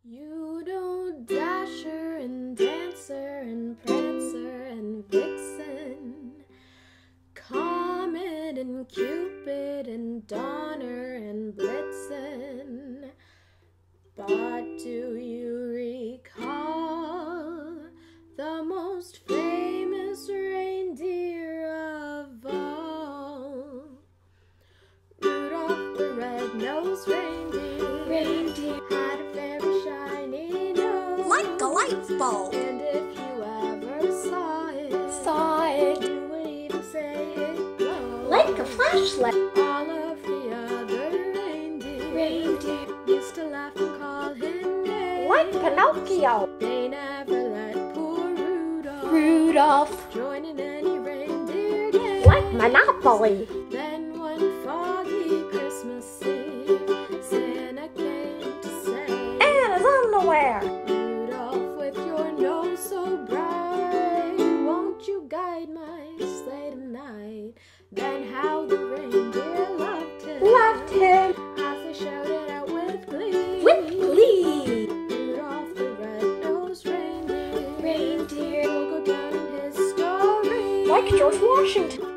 You know Dasher and Dancer and Prancer and Vixen, Comet and Cupid and Donner and Blitzen. But do you recall the most famous reindeer of all? Rudolph the red-nosed reindeer had a very shiny nose, like a light bulb. and if you ever saw it, you would even say it glowed Like a flashlight. All of the other reindeer used to laugh and call him names, Like Pinocchio. They never let poor Rudolph. join in any reindeer game. Like Monopoly. Then one foggy Christmas Eve, Santa came to say, And his underwear. Rudolph, with your nose so bright, won't you guide my sleigh tonight? Then how the reindeer loved him as they shouted out with glee. Rudolph the red-nosed reindeer Reindeer. will go down in history Like George Washington.